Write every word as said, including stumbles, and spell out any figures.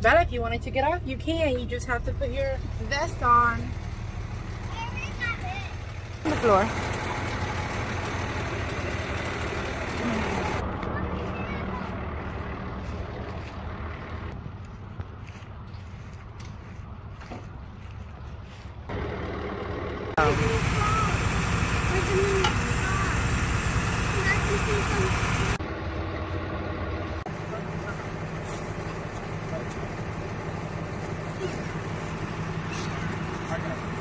Bella, if you wanted to get off, you can. You just have to put your vest on. On the floor. Okay.